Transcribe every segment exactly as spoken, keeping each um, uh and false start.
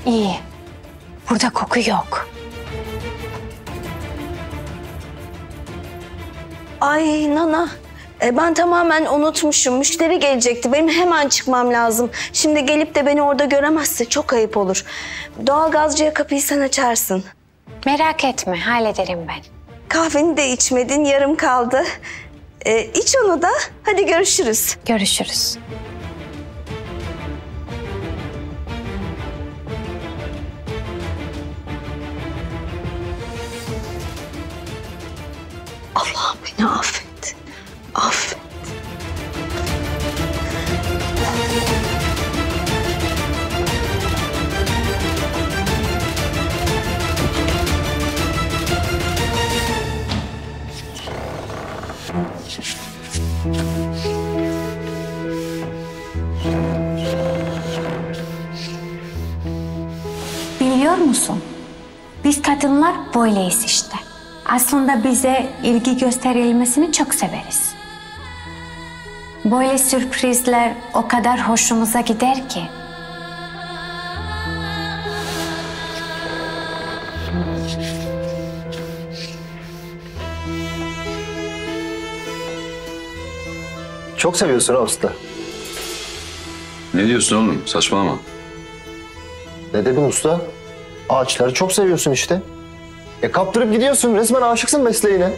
İyi. Burada koku yok. Ay Nana, e, ben tamamen unutmuşum. Müşteri gelecekti. Benim hemen çıkmam lazım. Şimdi gelip de beni orada göremezse çok ayıp olur. Doğalgazcıya kapıyı sen açarsın. Merak etme, hallederim ben. Kahveni de içmedin, yarım kaldı. E, iç onu da. Hadi görüşürüz. Görüşürüz. Allah'ım beni affet. Affet. Biliyor musun? Biz kadınlar böyleyiz işte. Aslında bize ilgi gösterilmesini çok severiz. Böyle sürprizler o kadar hoşumuza gider ki. Çok seviyorsun ha usta. Ne diyorsun oğlum? Saçmalama. Ne dedim usta? Ağaçları çok seviyorsun işte. E kaptırıp gidiyorsun. Resmen aşıksın mesleğine.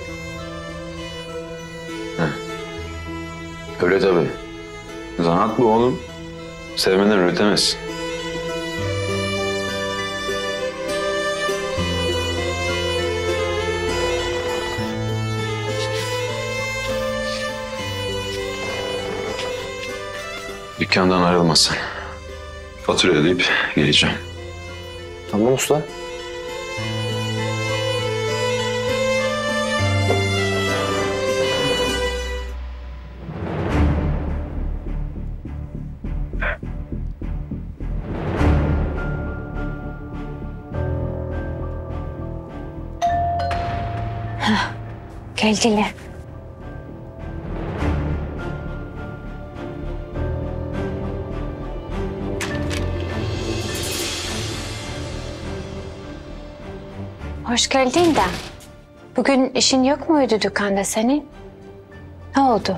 Öyle tabii. Zanaat bu oğlum. Sevmeden üretemezsin. Dükkandan ayrılmazsan fatura ödeyip geleceğim. Tamam usta. Geldiler. Hoş geldin de. Bugün işin yok muydu dükkanda senin? Ne oldu?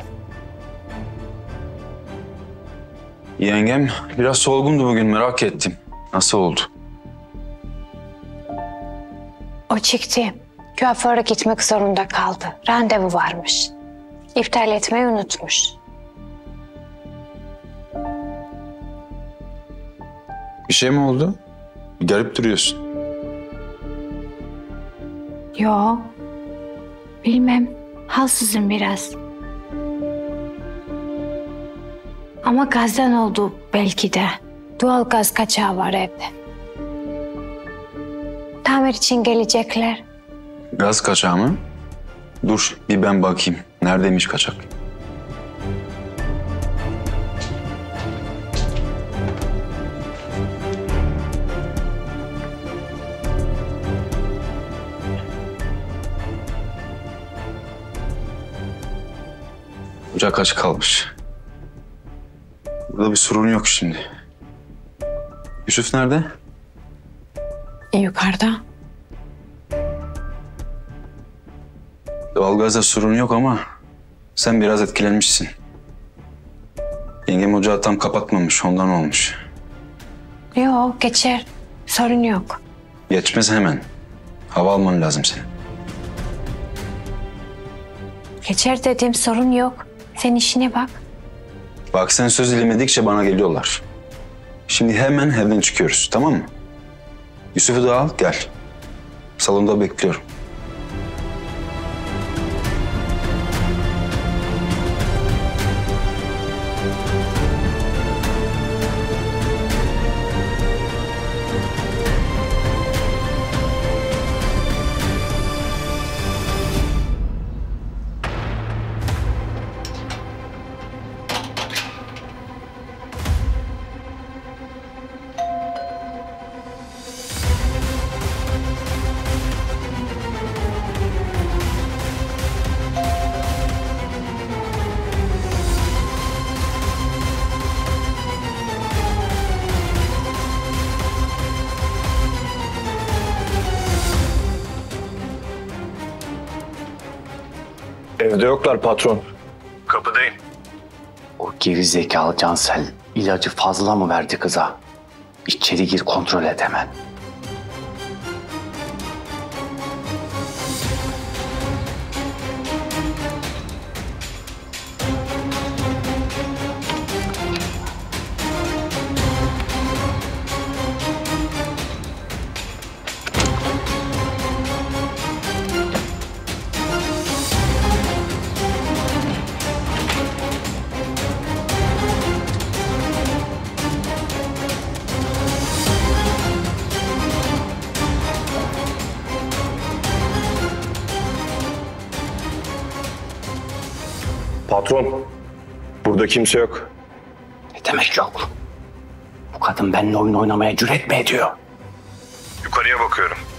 Yengem biraz solgundu bugün, merak ettim. Nasıl oldu? O çıktı. Kuaföre gitmek zorunda kaldı. Randevu varmış. İptal etmeyi unutmuş. Bir şey mi oldu? Garip duruyorsun. Yo. Bilmem. Halsizim biraz. Ama gazdan oldu belki de. Doğal gaz kaçağı var evde. Tamir için gelecekler. Gaz kaçağı mı? Dur bir ben bakayım. Neredeymiş kaçak? Ocak açık kalmış. Burada bir sorun yok şimdi. Yusuf nerede? Yukarıda. Doğalgazda sorun yok ama sen biraz etkilenmişsin. Yengem ocağı tam kapatmamış, ondan olmuş. Yok, geçer. Sorun yok. Geçmez hemen. Hava alman lazım senin. Geçer dediğim sorun yok. Sen işine bak. Bak sen söz dilemedikçe bana geliyorlar. Şimdi hemen evden çıkıyoruz, tamam mı? Yusuf'u da al, gel. Salonda bekliyorum. Evde yoklar patron. Kapıdayım. O geri zekalı Cansel ilacı fazla mı verdi kıza? İçeri gir kontrol et hemen. Patron, burada kimse yok. Ne demek yok? Bu kadın benimle oyun oynamaya cüret mi ediyor? Yukarıya bakıyorum.